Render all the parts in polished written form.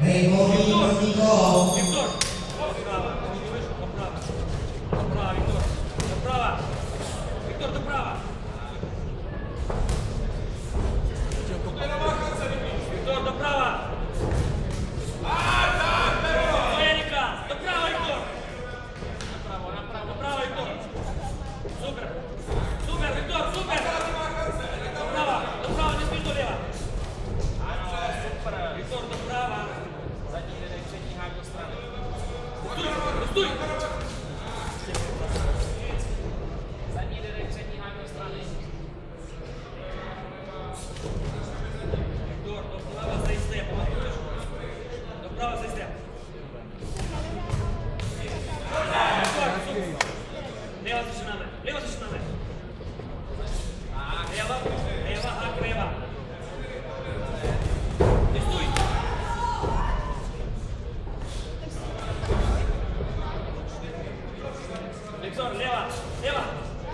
Hej, volný první kolo. Viktor, doprava, doprava, doprava, Viktor, doprava, Viktor, doprava. Viktor, doprava. To je Niklas, doprava, Viktor. Doprava, Viktor. Super, super, Viktor, super. Doprava, nesmíš dodělat. Ano, super. Viktor, doprava. Zadní lidek, přední hák do strany. Stůj. Zadní lidek, přední hák do strany. Viktor, doprava zajisté, pamatuješ? Doprava zajisté. Leva začínáme, leva začínáme. Leva, hák, leva. Stůj. Viktor, leva, leva.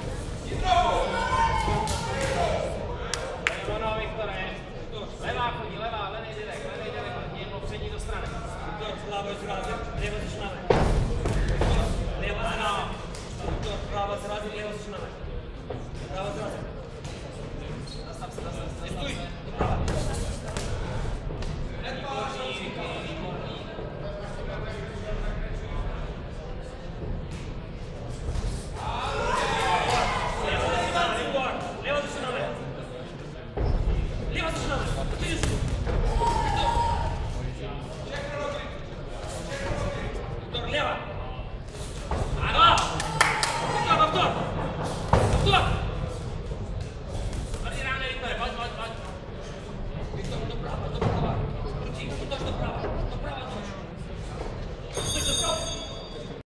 No, Viktore. Levá chodí, levá, levý lidek, hodně jednou přední do strany. Viktor, leva začínáme.